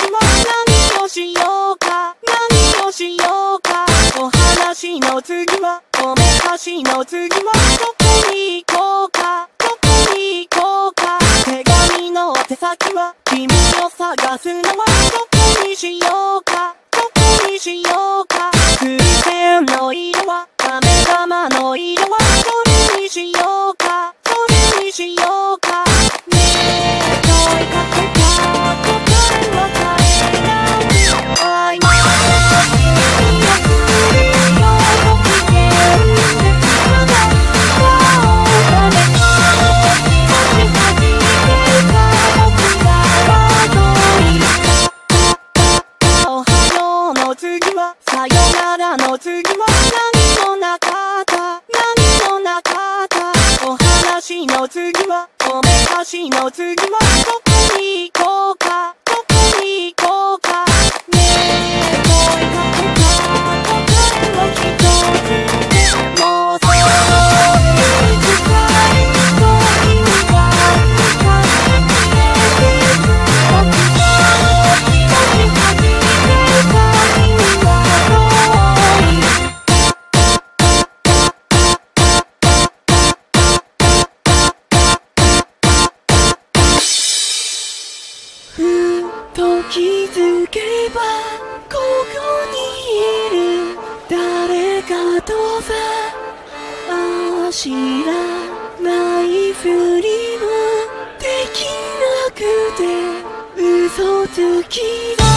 は何をしようか、何をしようか。お話の次はおめかしの次はどこに行こうか、どこに行こうか。手紙の手先は君を探すのはどこにしようか、どこにしようか。風船の色は飴玉の色はどれにしようか、どれにしようか。ねえ問いかけた答えは変えない曖昧な君を振るよご機嫌でまだ誰かを気持ち始めた僕らはどう言ったおはようの次はさよならの次は何もなかった、何もなかった。お話の次はおめかしの次はどこに行こうか、どこに行こうか。ねえ問いかけた答えを一つでもうそういう時間時は感じて僕の気持ち始めた君はどう言ふと気づけばここにいる誰かとさ知らないふりもできなくて嘘つきだ